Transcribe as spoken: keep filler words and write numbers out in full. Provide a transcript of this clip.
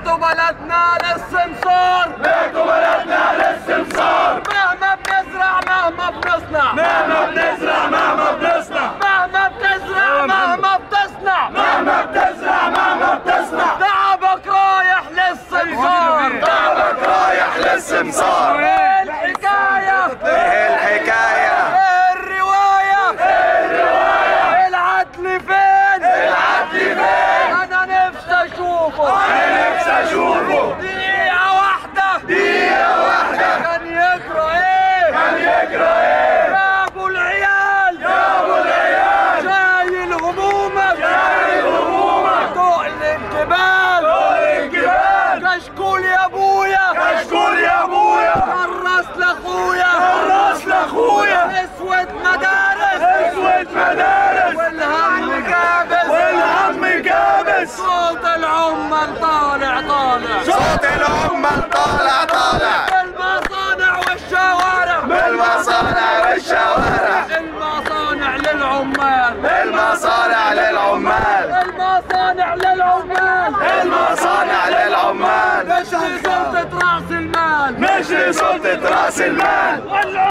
بيتوا بلدنا للسمسار، بيتوا بلدنا للسمسار. مهما بنزرع مهما بنصنع، مهما بنزرع مهما بنصنع، مهما بتزرع مهما بتصنع، مهما بتزرع مهما بتصنع. تعبك رايح للسمسار، تعبك رايح للسمسار. ايه الحكاية؟ ايه الحكاية؟ ايه الرواية؟ ايه الرواية؟ العدل فين؟ العدل فين؟ أنا نفسي أشوفه، أنا نفسي أشوفه. دقيقة واحدة، دقيقة واحدة. كان يجرى إيه؟ كان يجرى إيه؟ يا أبو العيال، يا أبو العيال، شايل همومك، شايل همومك، تقل الجبال، تقل الجبال. كشكول يا أبويا، كشكول يا أبويا، كرس لأخويا، كرس لأخويا. اسود مدارس، اسود مدارس، والهم كابس، والهم كابس. صوت العمال طالع طالع، صوت العمال طالع طالع. بالمصانع والشوارع، بالمصانع والشوارع. المصانع للعمال، المصانع للعمال، المصانع للعمال، المصانع للعمال. مش لسلطة رأس المال، مش لسلطة رأس المال.